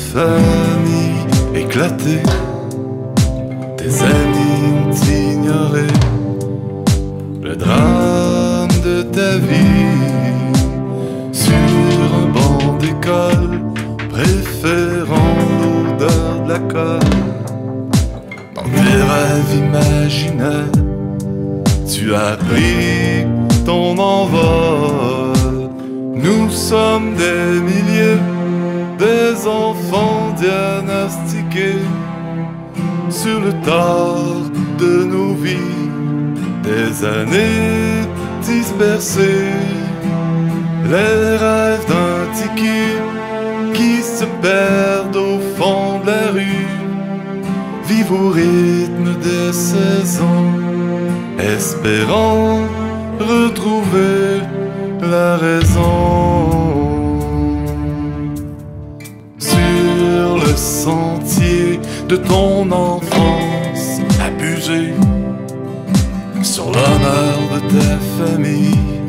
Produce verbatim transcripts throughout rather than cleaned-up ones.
famille éclatée, tes amis t'ignoraient, le drame de ta vie sur un banc d'école, préférant l'odeur de la colle. Dans tes rêves imaginaires, tu as pris ton envol. Nous sommes des milliers, des enfants diagnostiqués sur le tard de nos vies, des années dispersées, les rêves d'un tiki qui se perdent au fond de la rue, vivent au rythme des saisons, espérant retrouver la raison. Sur le sentier de ton enfance abusée, sur l'honneur de ta famille,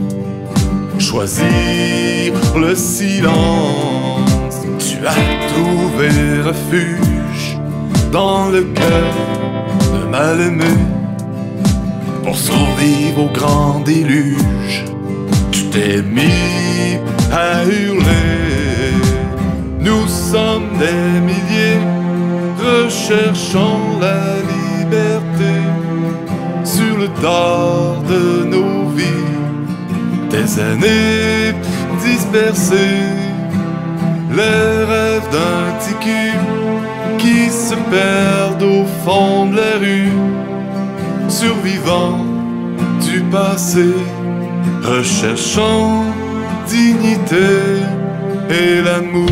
choisir le silence. Tu as trouvé refuge dans le cœur de mal-aimé pour survivre au grand déluge. Tu t'es mis à hurler. Nous sommes des milliers recherchant la liberté sur le tard de nos vies, des années dispersées, les rêves d'un ticu qui se perdent au fond de la rue, survivant du passé, recherchant dignité et l'amour.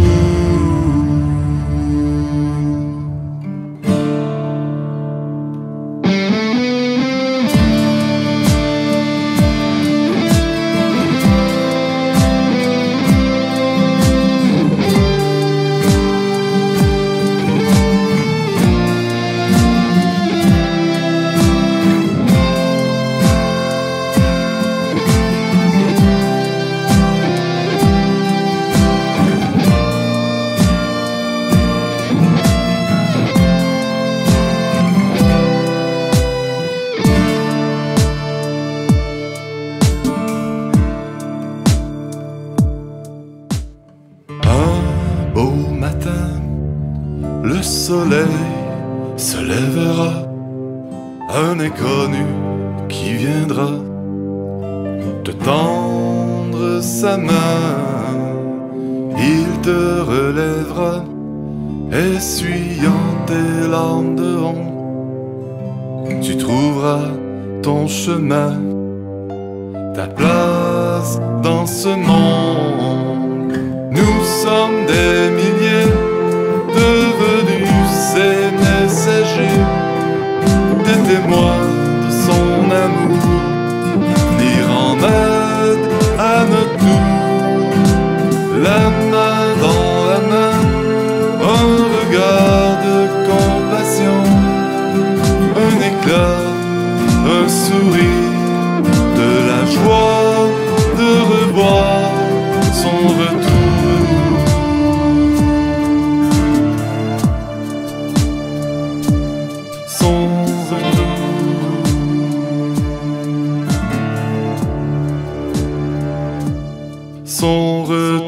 Beau matin, le soleil se lèvera, un inconnu qui viendra te tendre sa main, il te relèvera, essuyant tes larmes de honte. Tu trouveras ton chemin, ta place dans ce monde. Nous sommes des milliers devenus ses messagers, des témoins de son amour, venir en aide à notre tour, la main dans la main, un regard de compassion, un éclat, un sourire, de la joie de revoir son retour. Son retour.